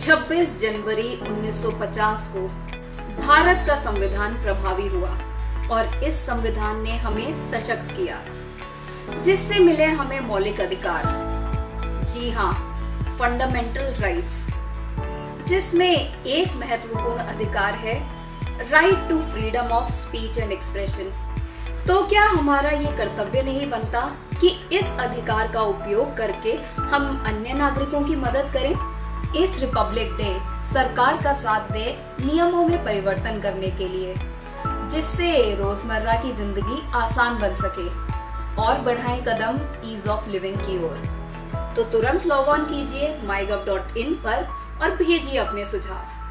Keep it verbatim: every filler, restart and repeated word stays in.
छब्बीस जनवरी उन्नीस सौ पचास को भारत का संविधान प्रभावी हुआ और इस संविधान ने हमें सशक्त किया, जिससे मिले हमें मौलिक अधिकार। जी हाँ, फंडामेंटल राइट्स, जिसमें एक महत्वपूर्ण अधिकार है right to freedom of speech and expression. तो क्या हमारा ये कर्तव्य नहीं बनता कि इस अधिकार का उपयोग करके हम अन्य नागरिकों की मदद करें? इस रिपब्लिक डे सरकार का साथ दे नियमों में परिवर्तन करने के लिए, जिससे रोजमर्रा की जिंदगी आसान बन सके और बढ़ाएं कदम ईज ऑफ लिविंग की ओर। तो तुरंत लॉग ऑन कीजिए माई गव डॉट इन पर और भेजिए अपने सुझाव।